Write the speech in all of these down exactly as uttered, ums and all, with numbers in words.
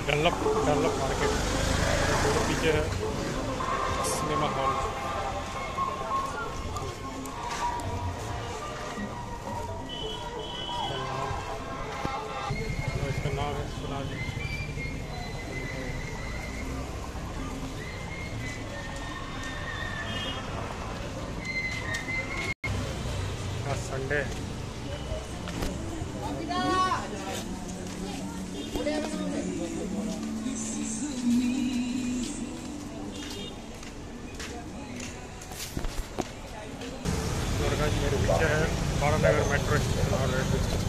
Dunlop Dunlop market तो पीछे है सिनेमा हॉल। इसका नाम है सोनाली। आज संडे मेरे पीछे है बारानगर मेट्रो स्टेशन और रेलवे स्टेशन।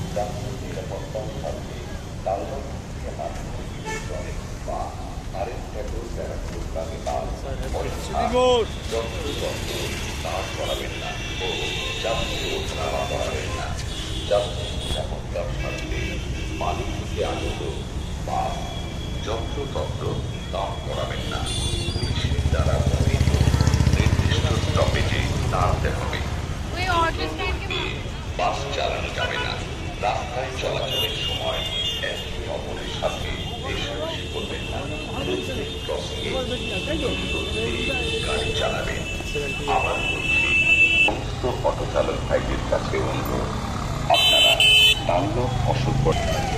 যন্ত্রতন্ত্র দাম করাবেন না। পুলিশের দ্বারা বর্ণিত নির্দিষ্ট স্টপেজে দাঁড়াতে হবে। বাস চালানো যাবে না। রাস্তায় চলাচলের সময় একে অপরের সাথে রেষারেষি করবেন না। ক্রসিংয়ে গাড়ি চালাবেন। আবার বলছি, সমস্ত অটো চালক ভাইদের কাছে অনুরোধ, আপনারা নাম অসুখ করবেন।